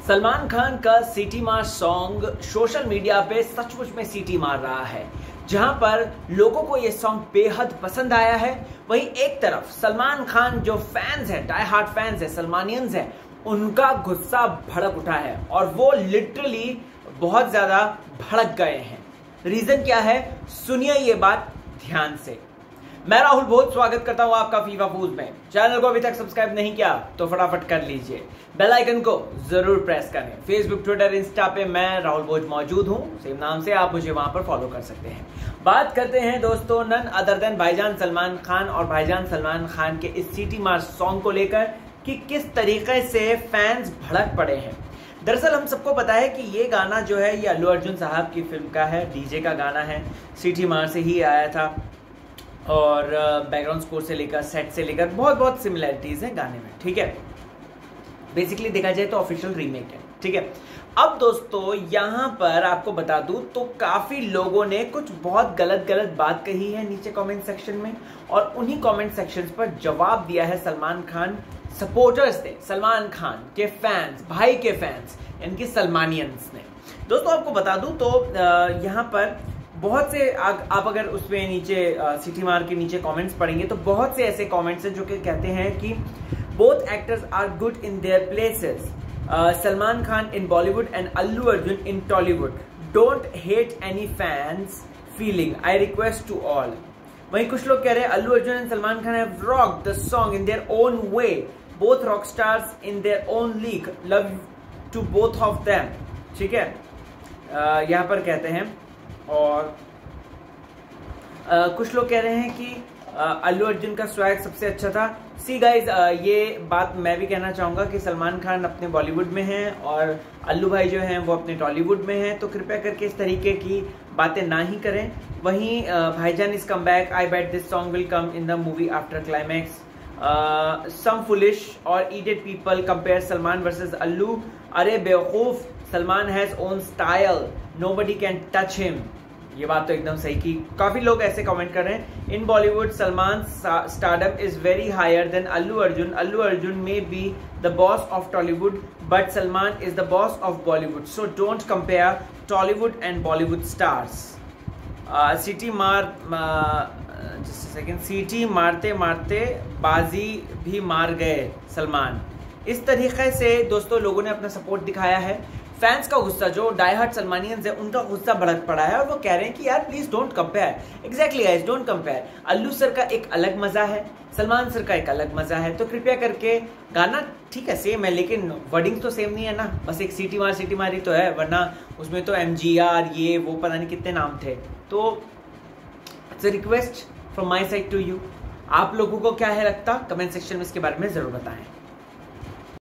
सलमान खान का सिटी मार song social media पे सचमुच में सीटी मार रहा है। जहां पर लोगों को ये सॉन्ग बेहद पसंद आया है, वहीं एक तरफ सलमान खान जो फैंस हैं, डाई हार्ट फैंस हैं, सलमानियंस हैं, उनका गुस्सा भड़क उठा है और वो लिटरली बहुत ज्यादा भड़क गए हैं। रीजन क्या है, सुनिए ये बात ध्यान से। मैं राहुल बहुत स्वागत करता हूं आपका फीफा फूज में। चैनल को अभी तक सब्सक्राइब नहीं किया तो फटाफट कर लीजिए, बेल आइकन को जरूर प्रेस करें। फेसबुक, ट्विटर, इंस्टा पे मैं राहुल भोज मौजूद हूं, सेम नाम से आप मुझे वहां पर फॉलो कर सकते हैं। बात करते हैं दोस्तों नन अदर देन भाईजान सलमान खान और भाईजान सलमान खान के इस सिटी मार सॉन्ग को लेकर कि किस तरीके से फैंस भड़क पड़े हैं। दरअसल हम सबको पता है कि ये गाना जो है ये अल्लू अर्जुन साहब की फिल्म का है, डीजे का गाना है, सिटी मार से ही आया था और बैकग्राउंड स्कोर से लेकर सेट से लेकर बहुत सिमिलैरिटीज है गाने में, ठीक है। बेसिकली देखा जाए तो ऑफिशियल रीमेक है, ठीक है। अब दोस्तों यहां पर आपको बता दूं तो काफी लोगों ने कुछ बहुत गलत बात कही है नीचे कमेंट सेक्शन में, और उन्हीं कमेंट सेक्शंस पर जवाब दिया है सलमान खान सपोर्टर्स ने, सलमान खान के फैंस, भाई के फैंस, इनके सलमानियंस ने। दोस्तों आपको बता दूं तो यहां पर बहुत से आप अगर उसमें नीचे सिटी मार के नीचे कमेंट्स पढ़ेंगे तो बहुत से ऐसे कमेंट्स हैं जो कि कहते हैं कि both actors are good in their places, Salman Khan in Bollywood and Allu Arjun in Tollywood, don't hate any fans feeling, I request to all. वहीं कुछ लोग कह रहे हैं Allu Arjun and Salman Khan have rocked the song in their own way, both rock stars in their own league, love to both of them, ठीक है। यहाँ पर कहते हैं और कुछ लोग कह रहे हैं कि अल्लू अर्जुन का स्वैग सबसे अच्छा था। सी गाइज, ये बात मैं भी कहना चाहूंगा कि सलमान खान अपने बॉलीवुड में हैं और अल्लू भाई जो हैं वो अपने टॉलीवुड में हैं, तो कृपया करके इस तरीके की बातें ना ही करें। वहीं भाईजान is come back, I bet this song will come in the movie after climax, some foolish और idiot people compare Salman versus Allu, अरे बेवकूफ, Salman has own style, nobody can touch him. ये बात तो एकदम सही की। काफी लोग ऐसे कमेंट कर रहे हैं, in Bollywood Salman stardom is very higher than Allu Arjun, Allu Arjun may be the boss of Tollywood but Salman is the boss of Bollywood, so don't compare Tollywood and Bollywood stars. सिटी मार सेकेंड, सिटी मारते मारते बाजी भी मार गए सलमान। इस तरीके से दोस्तों लोगों ने अपना सपोर्ट दिखाया है। फैंस का गुस्सा, जो डाई हार्ट सलमानियंस है, उनका गुस्सा भड़क पड़ा है और वो कह रहे हैं कि यार please don't compare. Exactly guys, don't compare. Allu sir का एक अलग मजा है, सलमान सर का एक अलग मजा है, तो कृपया करके गाना ठीक है सेम है लेकिन वर्डिंग तो सेम नहीं है ना, बस एक सिटी मारी तो है, वरना उसमें तो MGR ये वो पता नहीं कितने नाम थे। तो it's a request from my side to you. आप लोगों को क्या है लगता, कमेंट सेक्शन में इसके बारे में जरूर बताएं।